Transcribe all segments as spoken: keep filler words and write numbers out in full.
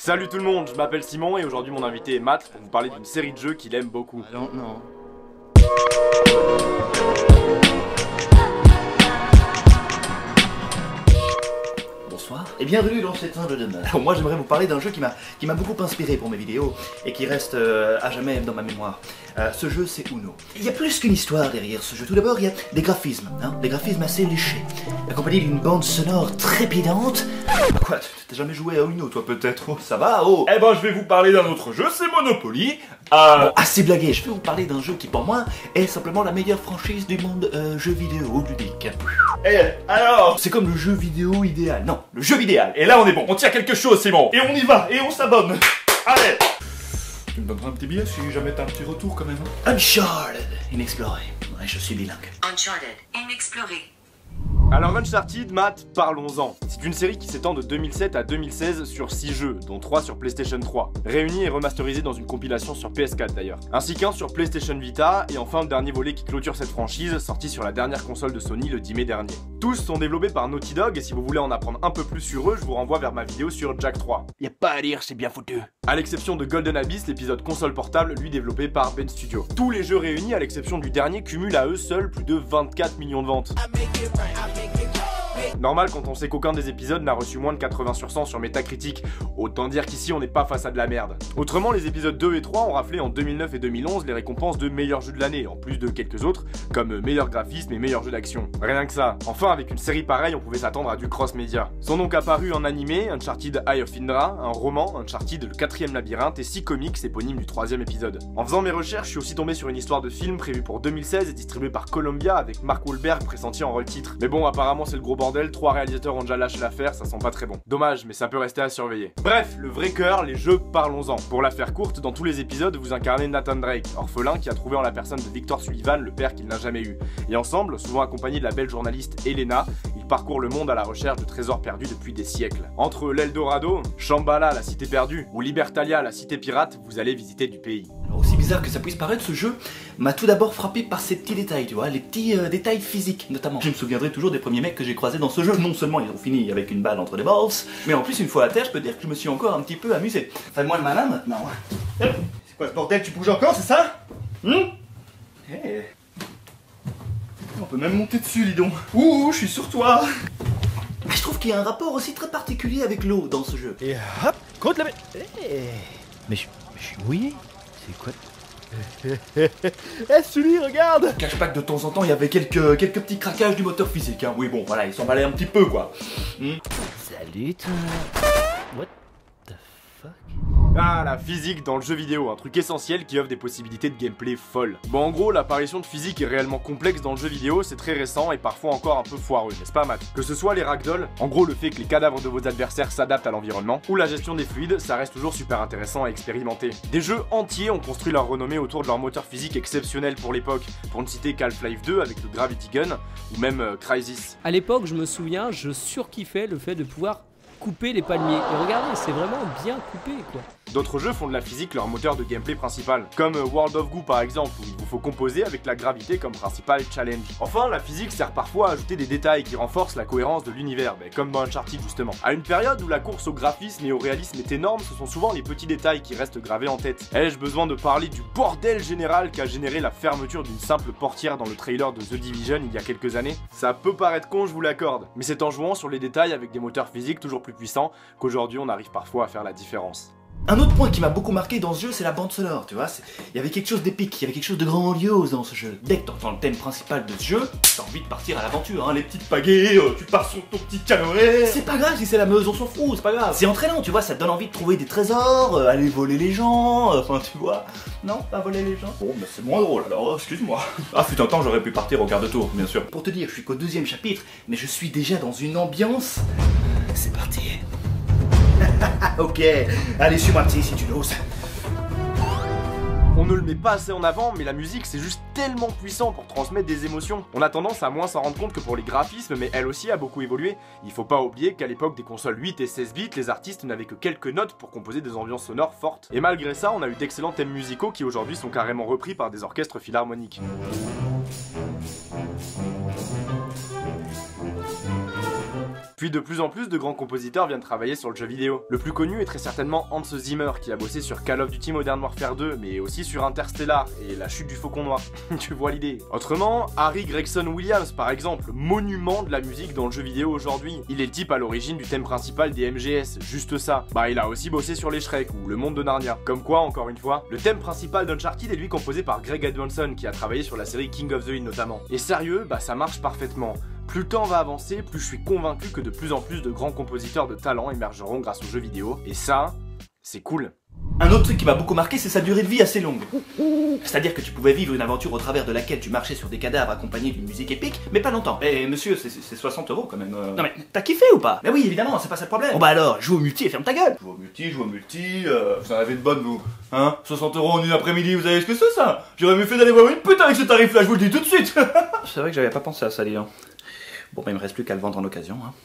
Salut tout le monde, je m'appelle Simon et aujourd'hui mon invité est Matt pour vous parler d'une série de jeux qu'il aime beaucoup. Non, non. Bonsoir et bienvenue dans cette fin de demeure. Alors moi j'aimerais vous parler d'un jeu qui m'a qui m'a beaucoup inspiré pour mes vidéos et qui reste euh, à jamais dans ma mémoire. Euh, ce jeu c'est Uno. Il y a plus qu'une histoire derrière ce jeu. Tout d'abord il y a des graphismes, hein, des graphismes assez léchés, accompagnés d'une bande sonore trépidante. Quoi, t'as jamais joué à Uno toi peut-être? Oh, ça va, oh. Eh ben je vais vous parler d'un autre jeu, c'est Monopoly. Euh... Bon, assez blagué, je vais vous parler d'un jeu qui pour moi est simplement la meilleure franchise du monde euh, jeu vidéo ludique. Eh, alors C'est comme le jeu vidéo idéal, non, le jeu vidéal. Et là on est bon, on tient quelque chose Simon. Et on y va, et on s'abonne. Allez. Tu me donneras un petit billet si jamais t'as un petit retour quand même. Uncharted, inexploré. Ouais, je suis bilingue. Uncharted, inexploré. Alors Uncharted, Matt, parlons-en. C'est une série qui s'étend de deux mille sept à deux mille seize sur six jeux, dont trois sur PlayStation trois, réunis et remasterisés dans une compilation sur P S quatre d'ailleurs, ainsi qu'un sur PlayStation Vita, et enfin le dernier volet qui clôture cette franchise, sorti sur la dernière console de Sony le dix mai dernier. Tous sont développés par Naughty Dog, et si vous voulez en apprendre un peu plus sur eux, je vous renvoie vers ma vidéo sur Jak trois. Y a pas à dire, c'est bien foutu. À l'exception de Golden Abyss, l'épisode console portable, lui développé par Ben Studio. Tous les jeux réunis, à l'exception du dernier, cumulent à eux seuls plus de vingt-quatre millions de ventes. Normal quand on sait qu'aucun des épisodes n'a reçu moins de quatre-vingts sur cent sur Metacritic, autant dire qu'ici on n'est pas face à de la merde. Autrement, les épisodes deux et trois ont raflé en deux mille neuf et deux mille onze les récompenses de meilleurs jeux de l'année, en plus de quelques autres, comme meilleur graphisme et meilleurs jeux d'action. Rien que ça. Enfin, avec une série pareille, on pouvait s'attendre à du cross-média. Sont donc apparus en animé Uncharted Eye of Indra, un roman, Uncharted le quatrième labyrinthe et six comics éponymes du troisième épisode. En faisant mes recherches, je suis aussi tombé sur une histoire de film prévue pour deux mille seize et distribuée par Columbia avec Mark Wahlberg pressenti en rôle titre. Mais bon, apparemment c'est le gros bordel, trois réalisateurs ont déjà lâché l'affaire, ça sent pas très bon. Dommage, mais ça peut rester à surveiller. Bref, le vrai cœur, les jeux, parlons-en. Pour la faire courte, dans tous les épisodes, vous incarnez Nathan Drake, orphelin qui a trouvé en la personne de Victor Sullivan le père qu'il n'a jamais eu. Et ensemble, souvent accompagné de la belle journaliste Elena, ils parcourent le monde à la recherche de trésors perdus depuis des siècles. Entre l'Eldorado, Shambhala, la cité perdue, ou Libertalia, la cité pirate, vous allez visiter du pays. Alors, aussi bizarre que ça puisse paraître, ce jeu m'a tout d'abord frappé par ces petits détails, tu vois, les petits euh, détails physiques notamment. Je me souviendrai toujours des premiers mecs que j'ai croisés dans ce jeu. Non seulement ils ont fini avec une balle entre les balls, mais en plus une fois à terre, je peux dire que je me suis encore un petit peu amusé. Fais-moi le malin maintenant. C'est quoi ce bordel, tu bouges encore, c'est ça? Hum Hey. On peut même monter dessus, dis donc. Ouh, je suis sur toi. Je trouve qu'il y a un rapport aussi très particulier avec l'eau dans ce jeu. Et hop, contre la... Hey. Mais je, je suis mouillé. C'est quoi? Eh, celui, regarde! Cache pas que de temps en temps il y avait quelques, quelques petits craquages du moteur physique, hein. Oui bon voilà, ils s'emballaient un petit peu quoi. Hmm. Salut toi. What the fuck? Ah, la physique dans le jeu vidéo, un truc essentiel qui offre des possibilités de gameplay folles. Bon, en gros, l'apparition de physique est réellement complexe dans le jeu vidéo, c'est très récent et parfois encore un peu foireux, n'est-ce pas Matt? Que ce soit les ragdolls, en gros le fait que les cadavres de vos adversaires s'adaptent à l'environnement, ou la gestion des fluides, ça reste toujours super intéressant à expérimenter. Des jeux entiers ont construit leur renommée autour de leur moteur physique exceptionnel pour l'époque, pour ne citer qu'Half-Life deux avec le Gravity Gun, ou même euh, Crysis. À l'époque, je me souviens, je surkiffais le fait de pouvoir couper les palmiers. Et regardez, c'est vraiment bien coupé, quoi. D'autres jeux font de la physique leur moteur de gameplay principal, comme World of Goo par exemple, où il vous faut composer avec la gravité comme principal challenge. Enfin, la physique sert parfois à ajouter des détails qui renforcent la cohérence de l'univers, mais comme dans Uncharted justement. À une période où la course au graphisme et au réalisme est énorme, ce sont souvent les petits détails qui restent gravés en tête. Ai-je besoin de parler du bordel général qu'a généré la fermeture d'une simple portière dans le trailer de The Division il y a quelques années? Ça peut paraître con, je vous l'accorde, mais c'est en jouant sur les détails avec des moteurs physiques toujours plus puissants qu'aujourd'hui on arrive parfois à faire la différence. Un autre point qui m'a beaucoup marqué dans ce jeu, c'est la bande sonore, tu vois. Il y avait quelque chose d'épique, il y avait quelque chose de grandiose dans ce jeu. Dès que t'entends le thème principal de ce jeu, t'as envie de partir à l'aventure, hein, les petites Pagaie, euh, tu pars sur ton petit canoë. C'est pas grave si c'est la Meuse, on s'en fout, c'est pas grave. C'est entraînant, tu vois, ça te donne envie de trouver des trésors, euh, aller voler les gens, euh, enfin tu vois. Non, pas voler les gens. Bon, bah c'est moins drôle alors, excuse-moi. Ah, fut un temps, j'aurais pu partir au quart de tour, bien sûr. Pour te dire, je suis qu'au deuxième chapitre, mais je suis déjà dans une ambiance. C'est parti. Ok, allez suis-moi petit si tu l'oses. On ne le met pas assez en avant, mais la musique c'est juste tellement puissant pour transmettre des émotions. On a tendance à moins s'en rendre compte que pour les graphismes, mais elle aussi a beaucoup évolué. Il faut pas oublier qu'à l'époque des consoles huit et seize bits, les artistes n'avaient que quelques notes pour composer des ambiances sonores fortes. Et malgré ça, on a eu d'excellents thèmes musicaux qui aujourd'hui sont carrément repris par des orchestres philharmoniques. Puis de plus en plus de grands compositeurs viennent travailler sur le jeu vidéo. Le plus connu est très certainement Hans Zimmer qui a bossé sur Call of Duty Modern Warfare deux, mais aussi sur Interstellar et la chute du Faucon Noir. Tu vois l'idée. Autrement, Harry Gregson Williams par exemple, monument de la musique dans le jeu vidéo aujourd'hui. Il est le type à l'origine du thème principal des M G S, juste ça. Bah il a aussi bossé sur les Shrek ou le monde de Narnia. Comme quoi, encore une fois, le thème principal d'Uncharted est lui composé par Greg Edmonson qui a travaillé sur la série King of the Hill notamment. Et sérieux, bah ça marche parfaitement. Plus le temps va avancer, plus je suis convaincu que de plus en plus de grands compositeurs de talent émergeront grâce aux jeux vidéo. Et ça, c'est cool. Un autre truc qui m'a beaucoup marqué, c'est sa durée de vie assez longue. C'est-à-dire que tu pouvais vivre une aventure au travers de laquelle tu marchais sur des cadavres accompagnés d'une musique épique, mais pas longtemps. Eh monsieur, c'est soixante euros quand même. Euh... Non mais, t'as kiffé ou pas? Mais oui, évidemment, c'est pas ça le problème. Bon bah alors, joue au multi et ferme ta gueule. Joue au multi, joue au multi, euh, vous en avez de bonnes vous. Hein, soixante euros en une après-midi, vous savez ce que c'est ça? J'aurais mieux fait d'aller voir une pute avec ce tarif là, je vous le dis tout de suite. C'est vrai que j'avais pas pensé à ça, dis donc. Bon bah il me reste plus qu'à le vendre en occasion, hein.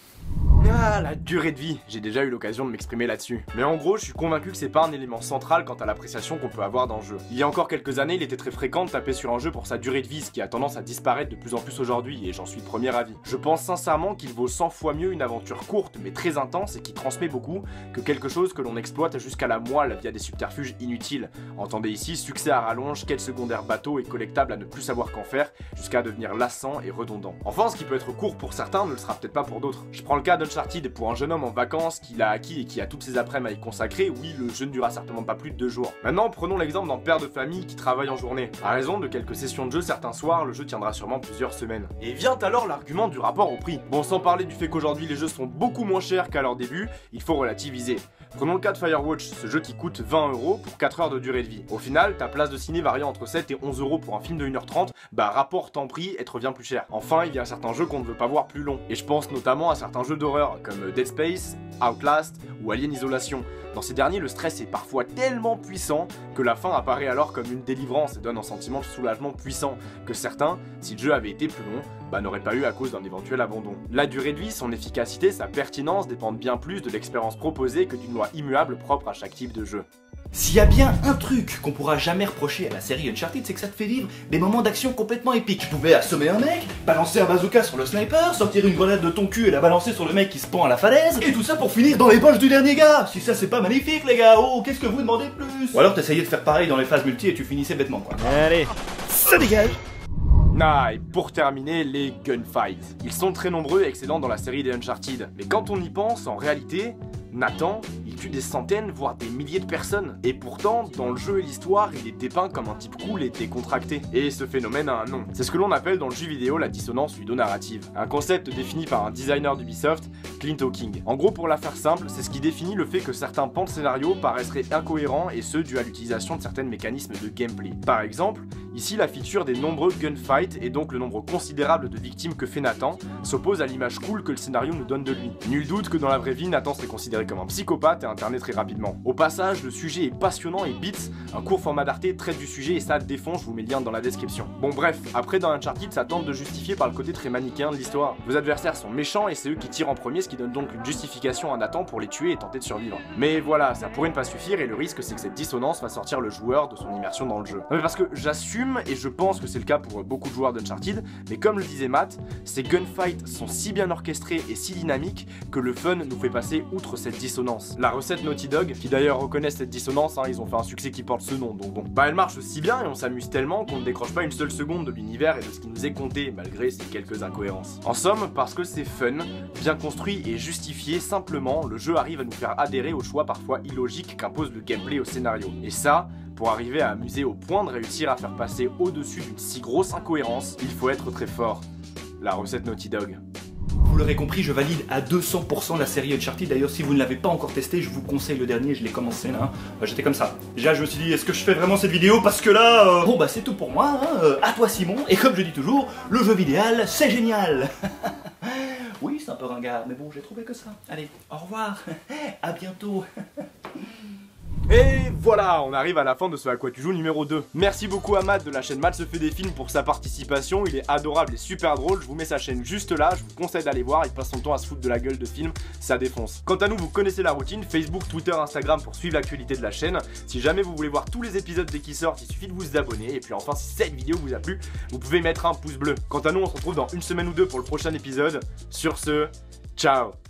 Ah, la durée de vie, j'ai déjà eu l'occasion de m'exprimer là-dessus. Mais en gros, je suis convaincu que c'est pas un élément central quant à l'appréciation qu'on peut avoir dans le jeu. Il y a encore quelques années, il était très fréquent de taper sur un jeu pour sa durée de vie, ce qui a tendance à disparaître de plus en plus aujourd'hui, et j'en suis le premier avis. Je pense sincèrement qu'il vaut cent fois mieux une aventure courte mais très intense et qui transmet beaucoup, que quelque chose que l'on exploite jusqu'à la moelle via des subterfuges inutiles. Entendez ici, succès à rallonge, quête secondaire bateau et collectable à ne plus savoir qu'en faire, jusqu'à devenir lassant et redondant. Enfin, ce qui peut être court pour certains ne le sera peut-être pas pour d'autres. Je prends le cas d'Uncharted. Pour un jeune homme en vacances qu'il a acquis et qui a toutes ses après-midi à y consacrer, oui, le jeu ne durera certainement pas plus de deux jours. Maintenant, prenons l'exemple d'un père de famille qui travaille en journée. À raison de quelques sessions de jeu certains soirs, le jeu tiendra sûrement plusieurs semaines. Et vient alors l'argument du rapport au prix. Bon, sans parler du fait qu'aujourd'hui les jeux sont beaucoup moins chers qu'à leur début, il faut relativiser. Prenons le cas de Firewatch, ce jeu qui coûte vingt euros pour quatre heures de durée de vie. Au final, ta place de ciné variant entre sept et onze euros pour un film de une heure trente, bah rapport temps-prix, elle te revient plus cher. Enfin, il y a certains jeux qu'on ne veut pas voir plus longs. Et je pense notamment à certains jeux d'horreur, comme Dead Space, Outlast ou Alien Isolation. Dans ces derniers, le stress est parfois tellement puissant que la fin apparaît alors comme une délivrance et donne un sentiment de soulagement puissant que certains, si le jeu avait été plus long, bah n'auraient pas eu à cause d'un éventuel abandon. La durée de vie, son efficacité, sa pertinence dépendent bien plus de l'expérience proposée que d'une loi immuable propre à chaque type de jeu. S'il y a bien un truc qu'on pourra jamais reprocher à la série Uncharted, c'est que ça te fait vivre des moments d'action complètement épiques. Tu pouvais assommer un mec, balancer un bazooka sur le sniper, sortir une grenade de ton cul et la balancer sur le mec qui se pend à la falaise, et tout ça pour finir dans les poches du dernier gars. Si ça c'est pas magnifique les gars, oh qu'est-ce que vous demandez plus? Ou alors t'essayais de faire pareil dans les phases multi et tu finissais bêtement quoi. Allez, Ça dégage. Ah, et pour terminer, les gunfights. Ils sont très nombreux et excellents dans la série des Uncharted. Mais quand on y pense, en réalité, Nathan, il tue des centaines, voire des milliers de personnes. Et pourtant, dans le jeu et l'histoire, il est dépeint comme un type cool et décontracté. Et ce phénomène a un nom. C'est ce que l'on appelle dans le jeu vidéo la dissonance ludonarrative. Un concept défini par un designer d'Ubisoft, Clint Hawking. En gros, pour la faire simple, c'est ce qui définit le fait que certains pans de scénario paraisseraient incohérents et ce, dû à l'utilisation de certains mécanismes de gameplay. Par exemple, ici la feature des nombreux gunfights et donc le nombre considérable de victimes que fait Nathan s'oppose à l'image cool que le scénario nous donne de lui. Nul doute que dans la vraie vie, Nathan serait considéré comme un psychopathe et interné très rapidement. Au passage, le sujet est passionnant et Beats, un court format d'Arte, traite du sujet et ça défonce, je vous mets le lien dans la description. Bon bref, après dans Uncharted, ça tente de justifier par le côté très manichéen de l'histoire. Vos adversaires sont méchants et c'est eux qui tirent en premier, ce qui donne donc une justification à Nathan pour les tuer et tenter de survivre. Mais voilà, ça pourrait ne pas suffire et le risque c'est que cette dissonance va sortir le joueur de son immersion dans le jeu. Non mais parce que j'assume et je pense que c'est le cas pour beaucoup de joueurs d'Uncharted, mais comme le disait Matt, ces gunfights sont si bien orchestrés et si dynamiques que le fun nous fait passer outre cette dissonance. La recette Naughty Dog, qui d'ailleurs reconnaît cette dissonance, hein, ils ont fait un succès qui porte ce nom, donc bon. Bah elle marche aussi bien et on s'amuse tellement qu'on ne décroche pas une seule seconde de l'univers et de ce qui nous est compté, malgré ces quelques incohérences. En somme, parce que c'est fun, bien construit et justifié, simplement, le jeu arrive à nous faire adhérer aux choix parfois illogiques qu'impose le gameplay au scénario. Et ça, pour arriver à amuser au point de réussir à faire passer au-dessus d'une si grosse incohérence, il faut être très fort. La recette Naughty Dog. Vous l'aurez compris, je valide à deux cents pour cent la série Uncharted. D'ailleurs, si vous ne l'avez pas encore testé, je vous conseille le dernier, je l'ai commencé là. Hein. J'étais comme ça. Déjà, je me suis dit, est-ce que je fais vraiment cette vidéo? Parce que là... Euh... Bon, bah c'est tout pour moi. Hein. Euh, à toi, Simon. Et comme je dis toujours, le jeu vidéo, c'est génial. Oui, c'est un peu ringard, mais bon, j'ai trouvé que ça. Allez, au revoir. À bientôt. Et voilà, on arrive à la fin de ce À quoi tu joues numéro deux. Merci beaucoup à Matt de la chaîne Matt se fait des films pour sa participation, il est adorable et super drôle, je vous mets sa chaîne juste là, je vous conseille d'aller voir, il passe son temps à se foutre de la gueule de films, ça défonce. Quant à nous, vous connaissez la routine, Facebook, Twitter, Instagram pour suivre l'actualité de la chaîne. Si jamais vous voulez voir tous les épisodes dès qu'ils sortent, il suffit de vous abonner. Et puis enfin, si cette vidéo vous a plu, vous pouvez mettre un pouce bleu. Quant à nous, on se retrouve dans une semaine ou deux pour le prochain épisode. Sur ce, ciao.